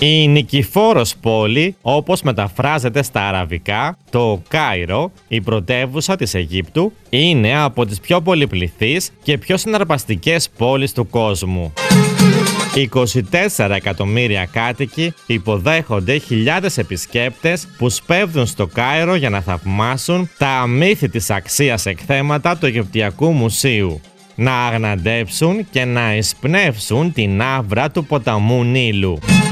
Η νικηφόρος πόλη, όπως μεταφράζεται στα αραβικά, το Κάιρο, η πρωτεύουσα της Αιγύπτου, είναι από τις πιο πολυπληθείς και πιο συναρπαστικές πόλεις του κόσμου. 24 εκατομμύρια κάτοικοι υποδέχονται χιλιάδες επισκέπτες που σπέβδουν στο Κάιρο για να θαυμάσουν τα αμύθιτης αξίας εκθέματα του Αιγυπτιακού Μουσείου, να αγναντέψουν και να εισπνεύσουν την άβρα του ποταμού Νείλου.